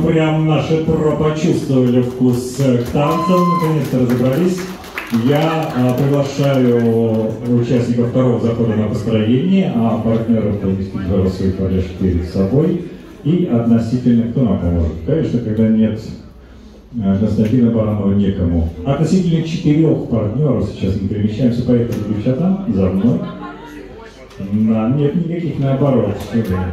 прям наши про почувствовали вкус к танцам, наконец-то разобрались. Я приглашаю участников второго захода на построение, а партнеров провести взрослый падеж перед собой. И относительно, кто нам поможет? Конечно, когда нет Константина Баранова, некому. Относительно 4 партнеров сейчас мы перемещаемся, поехали, девчата, за мной. Да, нет никаких, наоборот, сюда.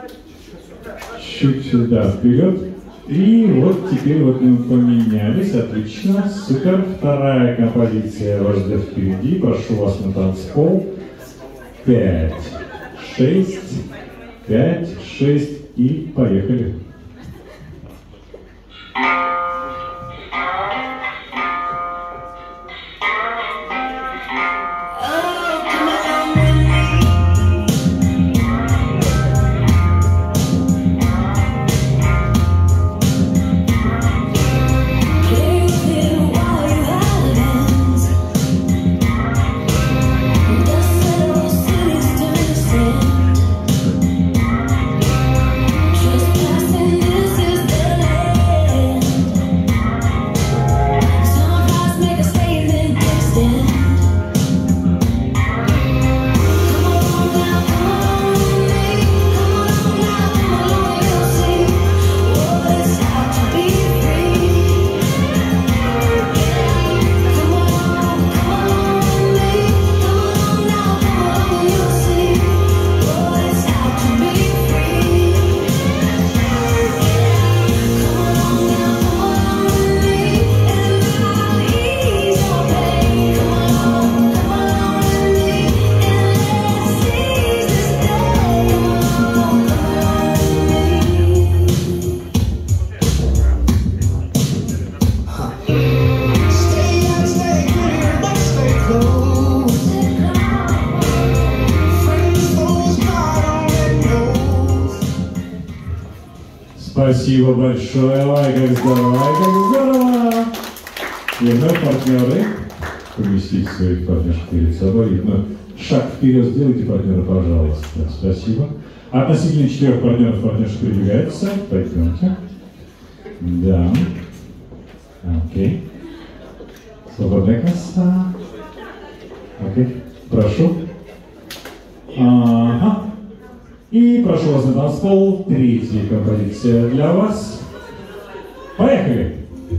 Чуть сюда, вперед. И вот теперь вот мы поменялись, отлично, супер. Вторая композиция вас ждет впереди, прошу вас на танцпол. 5, 6, 5, 6 и поехали. Спасибо большое, ой, как здорово, ой, как здорово! И вновь партнеры, поместите своих партнеров перед собой, и вновь шаг вперед сделайте, партнеры, пожалуйста. Спасибо. Относительно 4 партнеров партнерши передвигается, пойдемте. Да. Окей. Свободная коса. Окей. Прошу. Ага. И прошу вас на танцпол, 3-я композиция для вас. Поехали!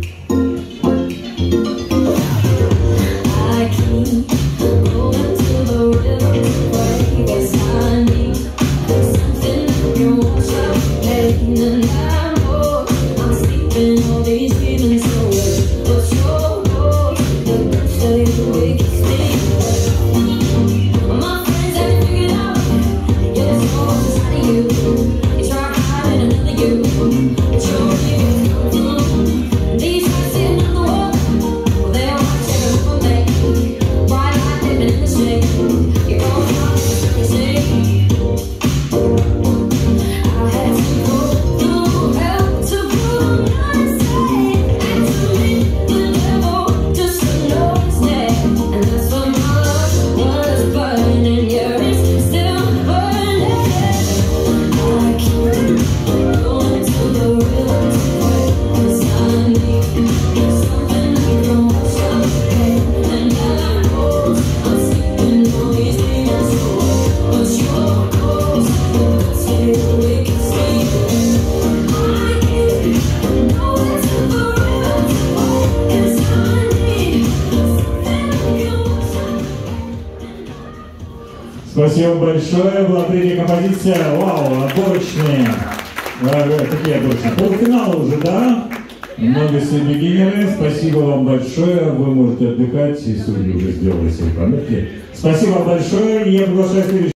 Спасибо большое, была 3-я композиция, вау, отборочные, такие отборочные, полуфинала уже, да? Много бигинеры, спасибо вам большое, вы можете отдыхать, и судьи уже сделали свои пометки. Спасибо большое, и я приглашаю следующего.